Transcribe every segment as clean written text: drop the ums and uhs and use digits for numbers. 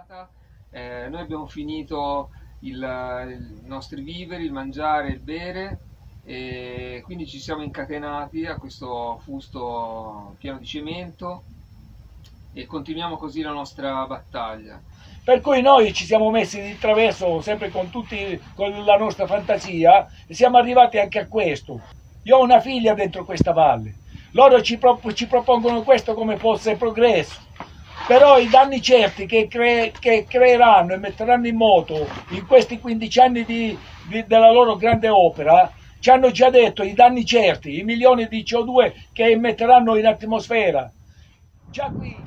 giornata. Noi abbiamo finito i nostri viveri, il mangiare e il bere, e quindi ci siamo incatenati a questo fusto pieno di cemento e continuiamo così la nostra battaglia. Per cui noi ci siamo messi di traverso sempre con la nostra fantasia e siamo arrivati anche a questo. Io ho una figlia dentro questa valle, loro ci propongono questo come fosse progresso, però i danni certi che creeranno e metteranno in moto in questi 15 anni della loro grande opera, ci hanno già detto i danni certi, i milioni di CO2 che emetteranno in atmosfera. Già qui.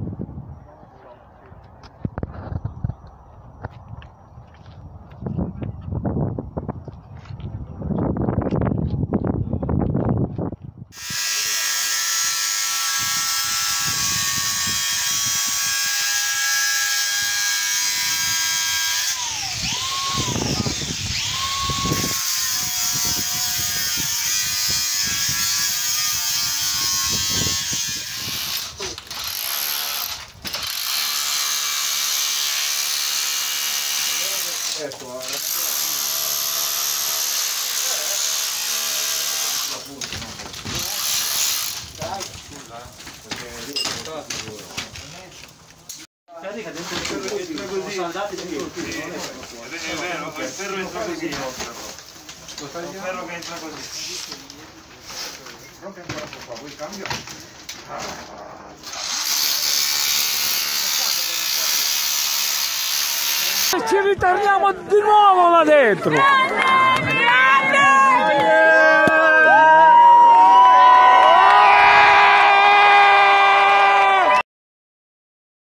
Guardi che dentro il ferro che entra così, sono andati dentro il ferro, non è vero, il ferro entra così, il ferro che entra così. Non che ancora qua, vuoi cambio? Ci ritorniamo di nuovo là dentro!